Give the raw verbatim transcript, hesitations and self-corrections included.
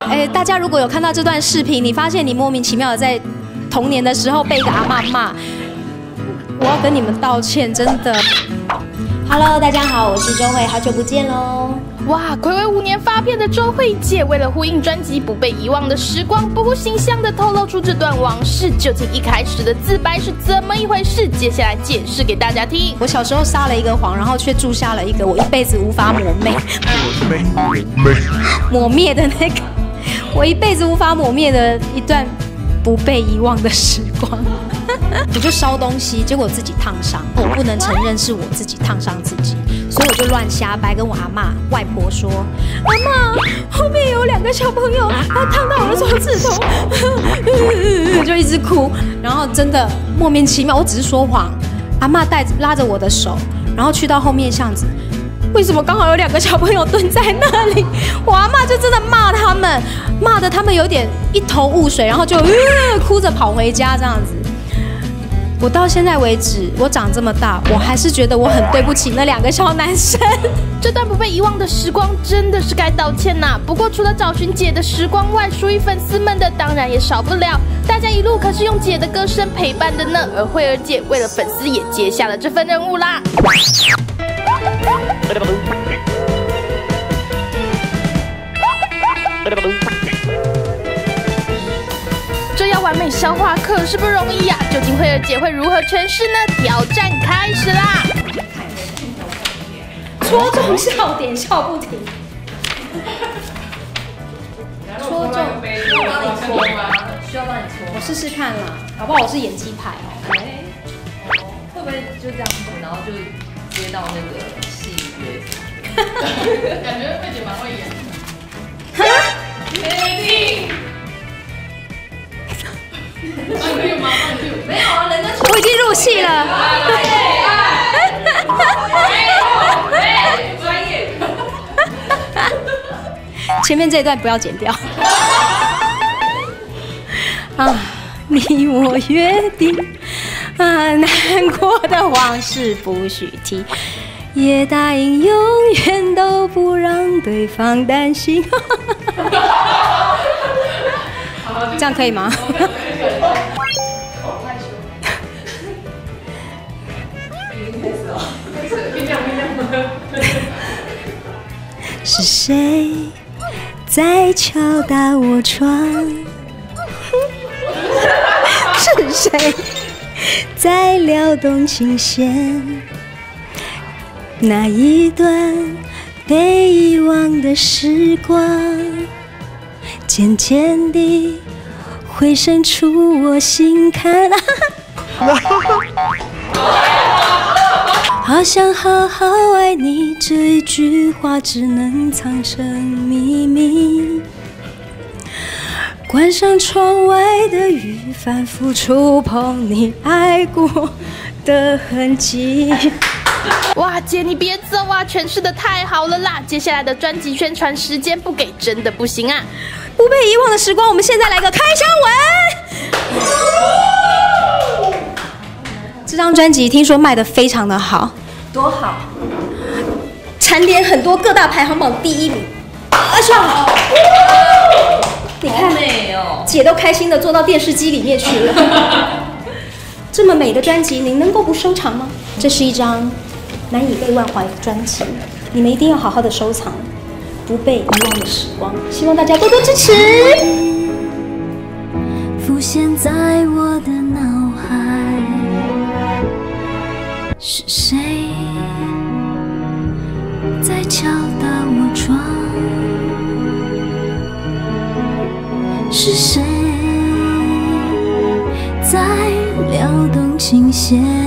哎，大家如果有看到这段视频，你发现你莫名其妙的在童年的时候被一个阿嬷骂，我要跟你们道歉，真的。Hello， 大家好，我是周慧，好久不见喽。 哇，睽违五年发片的周慧姐，为了呼应专辑《不被遗忘的时光》，不顾形象的透露出这段往事。究竟一开始的自白是怎么一回事？接下来解释给大家听。 我小时候撒了一个谎，然后却铸下了一个我一辈子无法抹灭、抹灭的那个，我一辈子无法抹灭的一段不被遗忘的时光。我就烧东西，结果自己烫伤，我不能承认是我自己烫伤自己，所以我就乱瞎掰，跟我阿嬷、外婆说：“阿嬷，后面有两个小朋友，他烫到我的手指头，就一直哭。”然后真的莫名其妙，我只是说谎。阿嬷带拉着我的手，然后去到后面巷子，为什么刚好有两个小朋友蹲在那里？我阿嬷就真的骂他们，骂得他们有点一头雾水，然后就、呃、哭着跑回家这样子。我到现在为止，我长这么大，我还是觉得我很对不起那两个小男生。 这段不被遗忘的时光真的是该道歉呐、啊。不过除了找寻姐的时光外，属于粉丝们的当然也少不了。大家一路可是用姐的歌声陪伴的呢，而慧儿姐为了粉丝也接下了这份任务啦。这要完美消化可是不容易呀、啊！究竟慧儿姐会如何诠释呢？挑战开始啦！ 戳中笑点，笑不停。戳中，需要帮你戳吗？需要帮你戳？我试试看啦，搞不好我是演技派哦。 哎，哦，会不会就这样子，然后就接到那个戏约？感觉慧姐蛮会演的。哈？确定？没有啊，人家我已经入戏了。 专业。 前面这一段不要剪掉。啊，你我约定啊，难过的往事不许提，也答应永远都不让对方担心。这样可以吗？是谁在敲打我窗？是谁在撩动琴弦？那一段被遗忘的时光，渐渐地回渗出我心坎。好想好好爱你，这一句话只能藏成秘密。关上窗外的雨，反复触碰你爱过的痕迹。 哇，姐你别走啊，诠释的太好了啦！接下来的专辑宣传时间不给真的不行啊！ 不被遗忘的时光，我们现在来个开箱文。这张专辑听说卖得非常的好，多好，蝉联很多各大排行榜第一名。啊，爽！你看，姐都开心的坐到电视机里面去了。这么美的专辑，您能够不收藏吗？这是一张难以被忘怀的专辑，你们一定要好好的收藏。不被遗忘的时光，希望大家多多支持。浮现在我的脑海，是谁在敲打我窗？是谁在撩动琴弦？